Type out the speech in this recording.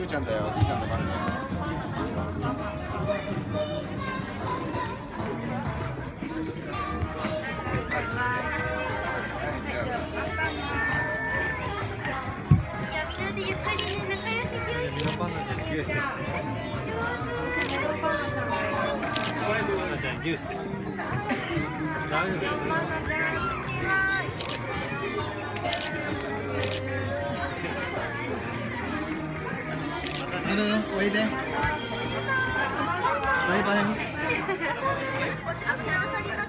ーちゃんだよ。リーちゃんの番だよ。 ジュース。ダメだよ。 おいで。バイバイ。